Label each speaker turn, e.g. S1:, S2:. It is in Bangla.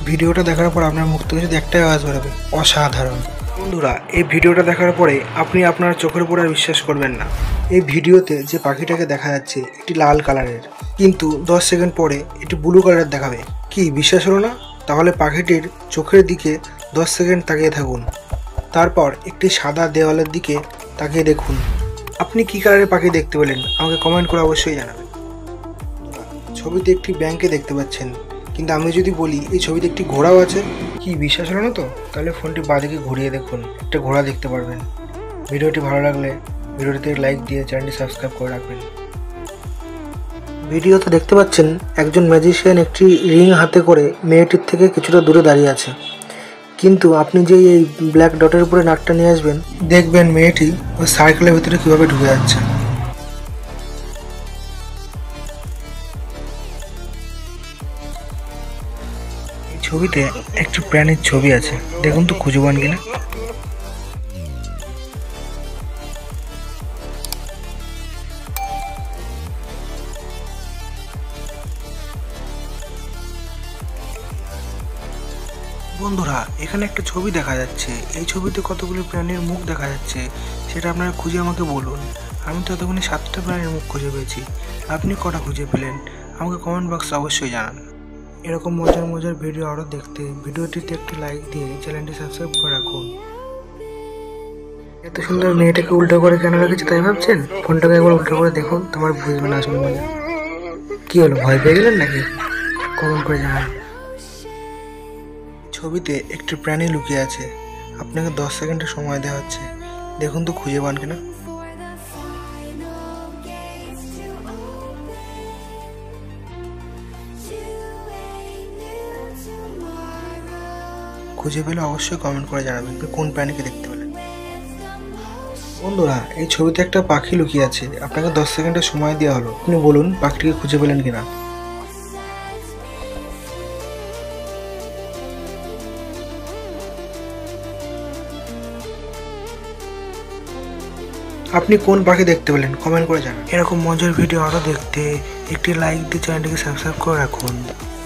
S1: ভিডিওটা দেখার পর আপনার মুখ থেকে যদি একটাই আওয়াজ বেরোবে, অসাধারণ। বন্ধুরা, এই ভিডিওটা দেখার পরে আপনি আপনার চোখের উপর আর বিশ্বাস করবেন না। এই ভিডিওতে যে পাখিটাকে দেখা যাচ্ছে এটি লাল কালারের, কিন্তু 10 সেকেন্ড পরে এটি ব্লু কালারের দেখাবে। কি বিশ্বাস হলো না? তাহলে পাখিটির চোখের দিকে 10 সেকেন্ড তাকিয়ে থাকুন, তারপর একটি সাদা দেওয়ালের দিকে তাকিয়ে দেখুন। আপনি কী কালারের পাখি দেখতে পেলেন আমাকে কমেন্ট করে অবশ্যই জানাবেন। ছবিতে একটি ব্যাংকে দেখতে পাচ্ছেন, কিন্তু আমি যদি বলি এই ছবিতে একটি ঘোড়াও আছে, কি বিশ্বাস হলো না তো? তাহলে ফোনটি বাঁদিকে ঘুরিয়ে দেখুন, একটা ঘোড়া দেখতে পারবেন। ভিডিওটি ভালো লাগলে ভিডিওটিতে লাইক দিয়ে চ্যানেলটি সাবস্ক্রাইব করে রাখবেন। ভিডিওতে দেখতে পাচ্ছেন একজন ম্যাজিশিয়ান একটি রিং হাতে করে মেয়েটির থেকে কিছুটা দূরে দাঁড়িয়ে আছে, কিন্তু আপনি যে এই ব্ল্যাক ডটের উপরে নাকটা নিয়ে আসবেন, দেখবেন মেয়েটি ওই সার্কেলের ভিতরে কীভাবে ঢুকে যাচ্ছে। এই ছবিতে একটি প্রাণীর ছবি আছে, দেখুন তো খুঁজে পান কিনা। বন্ধুরা, এখানে একটা ছবি দেখা যাচ্ছে, এই ছবিতে কতগুলো প্রাণীর মুখ দেখা যাচ্ছে, সেটা আপনারা খুঁজে আমাকে বলুন। আমি তো এতক্ষণে 7টা প্রাণীর মুখ খুঁজে পেয়েছি, আপনি কটা খুঁজে পেলেন আমাকে কমেন্ট বক্সে অবশ্যই জানান। এরকম মজার মজার ভিডিও আরও দেখতে ভিডিওটিতে একটি লাইক দিয়ে চ্যানেলটি সাবস্ক্রাইব করে রাখুন। এত সুন্দর মেয়েটাকে উল্টো করে কেন রেখেছে তাই ভাবছেন? ফোনটাকে একবার উল্টো করে দেখুন, তোমার বুঝবে না আসলে মজা। কী হলো, ভয় পেয়ে গেলেন নাকি? কমেন্ট করে জানান। ছবিতে একটি প্রাণী লুকিয়ে আছে, আপনাকে 10 সেকেন্ডের সময় দেওয়া হচ্ছে, দেখুন তো খুঁজে পান কিনা। খুঁজে পেলে অবশ্যই কমেন্ট করে জানাবেন কোন প্রাণীকে দেখতে পেলেন। বন্ধুরা, এই ছবিতে একটা পাখি লুকিয়ে আছে, আপনাকে 10 সেকেন্ডের সময় দেওয়া হলো, আপনি বলুন পাখিটিকে খুঁজে পেলেন কিনা। আপনি কোন পাখি দেখতে পেলেন কমেন্ট করে জানান। এরকম মজার ভিডিও আরও দেখতে একটি লাইক দিয়ে চ্যানেলটিকে সাবস্ক্রাইব করে রাখুন।